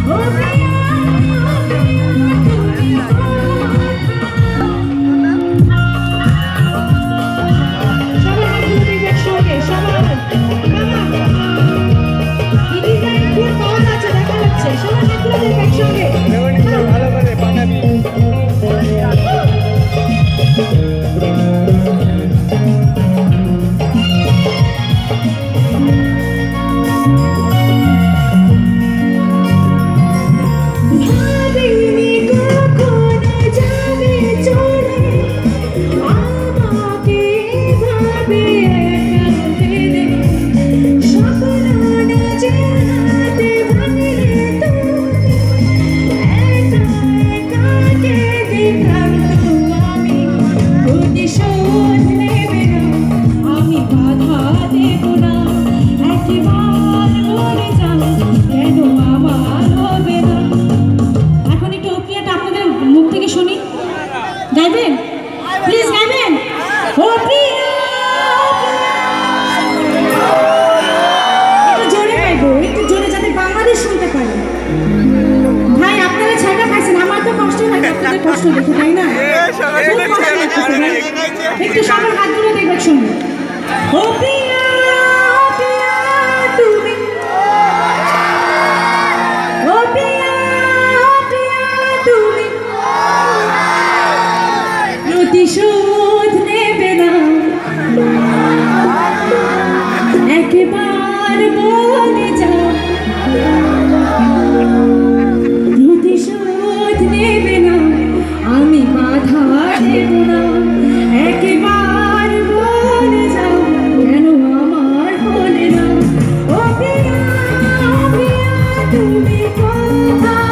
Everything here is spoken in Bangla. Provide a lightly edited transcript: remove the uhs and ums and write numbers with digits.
একটু সবার হাতগুলো দেখবার শুনুন। ও প্রিয়া প্রিয়া তুমি, ও প্রিয়া প্রিয়া তুমি, প্রতিশোধ নেবে না একবার বলে যাও, প্রতিশোধ নেবে না আমি বাধা দেব না, একবার বলে যাও কেন আমার হলে না। ও প্রিয়া প্রিয়া তুমি কোথায়?